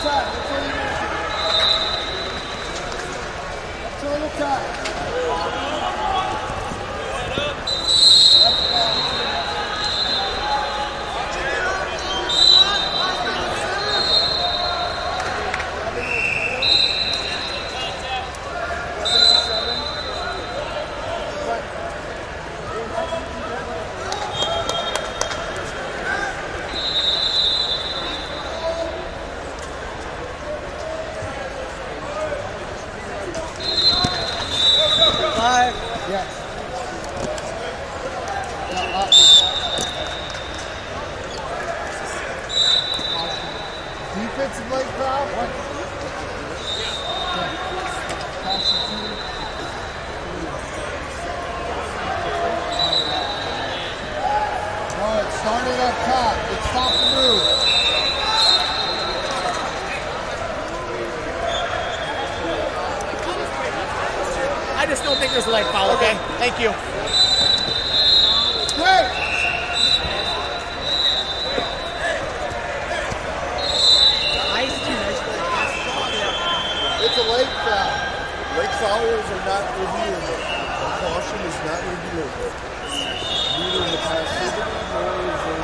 Defensive leg foul. What? No, it started up top. It stopped the move. I just don't think there's a leg foul, okay? Thank you. Great. It's a late foul. Late fouls are not reviewable. A caution is not reviewable. Neither in the passivity nor is a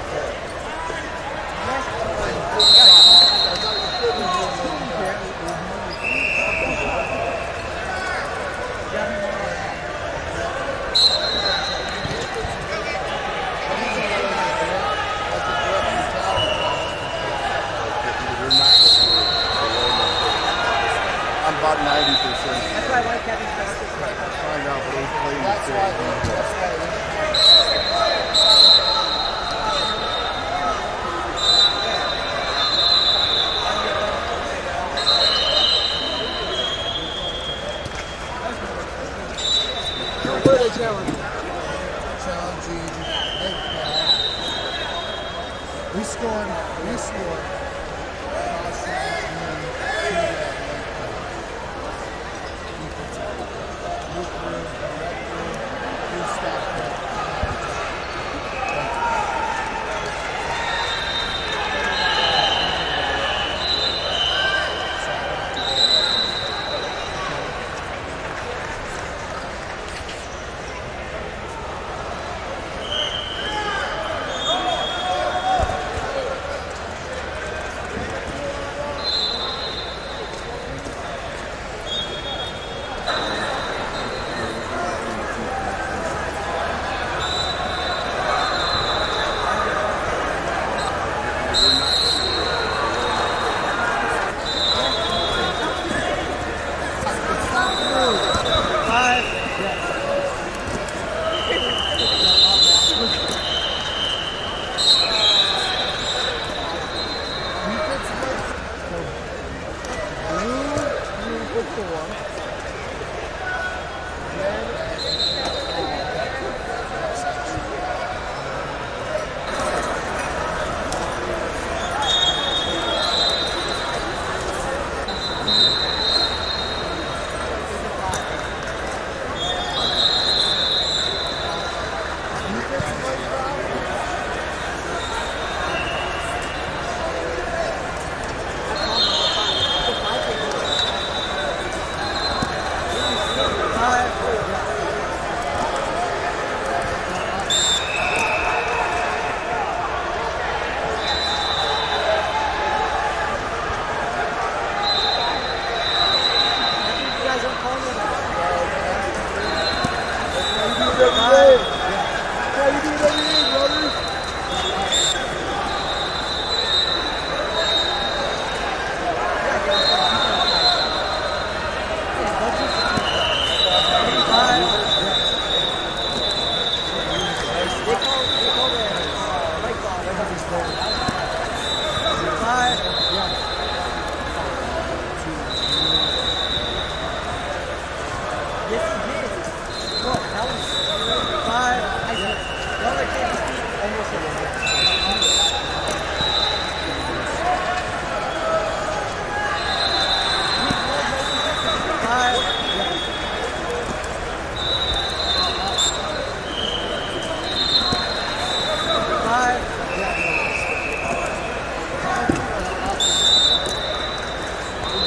about 90%. That's why I like having practice. Find out what he's playing. That's why. What are they challenging? Challenging. We scored.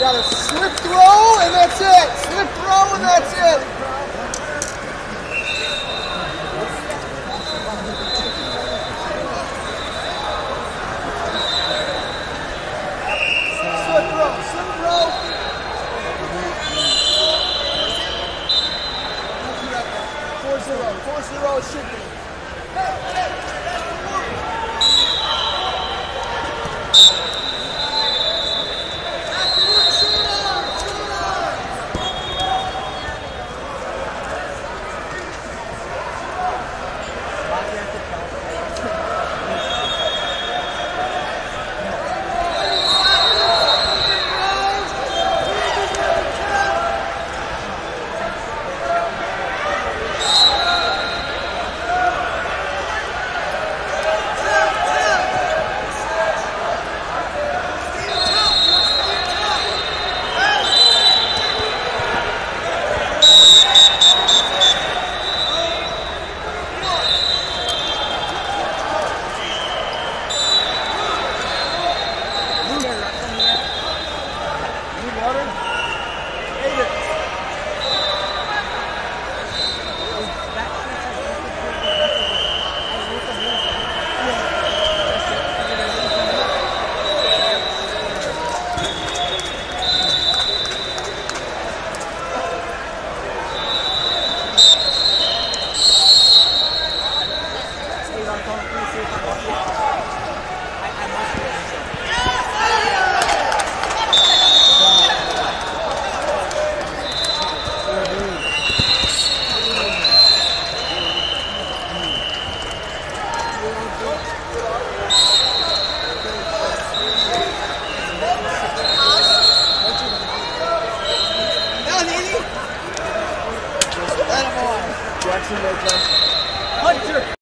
got a slip throw, and that's it. Slip throw, and that's it. Slip throw, slip throw. 4-0 it should be. Jackson,